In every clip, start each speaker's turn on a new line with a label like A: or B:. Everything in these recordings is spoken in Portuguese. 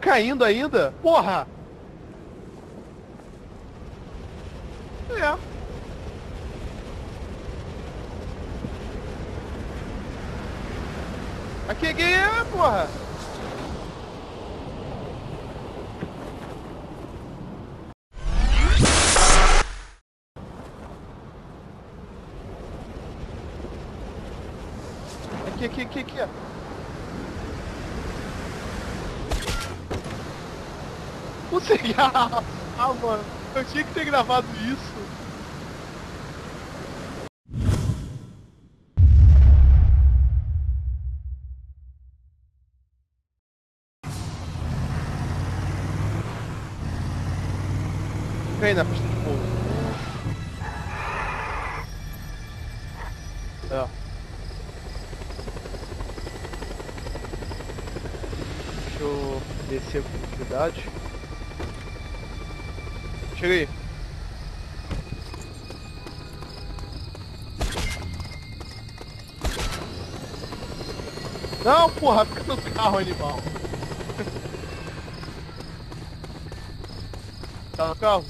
A: caindo ainda? Porra! É. Aqui é gay, porra! Aqui. Você... mano, eu tinha que ter gravado isso. Vem na pista de pouso. É. Deixa eu descer com tranquilidade. Chega aí. Não, porra, fica no carro, animal. Tá no carro?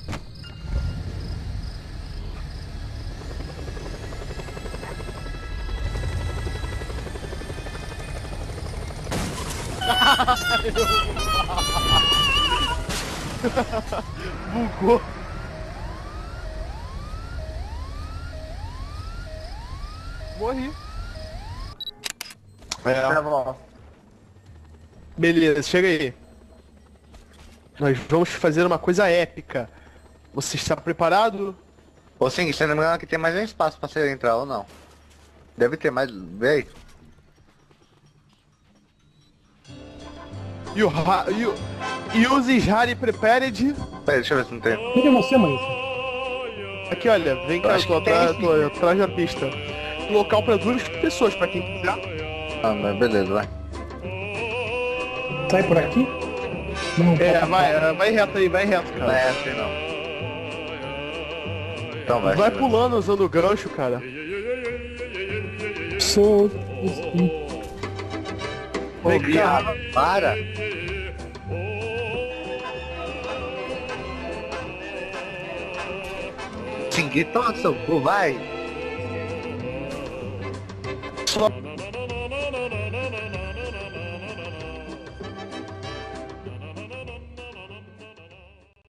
A: Bugou. Morri. É. Beleza, chega aí. Nós vamos fazer uma coisa épica. Você está preparado?
B: Ô, sim, se não me engano, aqui tem mais um espaço pra você entrar ou não. Deve ter mais. Vê aí.
A: Use Harry Prepared.
B: Peraí, deixa eu ver se não tem.
C: Quem é você, mãe?
A: Aqui, olha, vem cá, tô atrás da pista. Local para 2 pessoas, pra quem quiser.
B: Ah, mas beleza, vai.
C: Sai por aqui? Não,
A: Vai reto aí, vai reto,
B: Não
A: cara.
B: é assim não. Então vai.
A: Vai
B: deixa eu ver.
A: pulando usando o gancho, cara.
C: sou...
A: Vem
B: Ô,
A: cá.
B: viado, para! Xinguei, toma seu cu, vai!
A: Só